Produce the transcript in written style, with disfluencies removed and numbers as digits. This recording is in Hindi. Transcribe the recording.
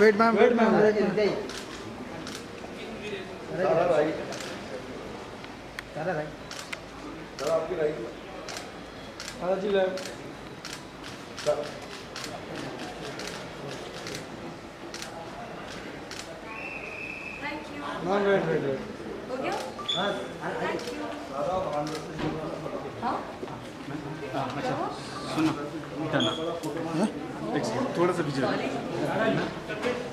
wait ma'am wait ma'am Sara right Sara right Sara आपकी right Sara ji left thank you नॉन वेट वेट हो गया हाँ थैंक यू सारा भांडे से हाँ सुनो थोड़ा सा पीछे सॉरी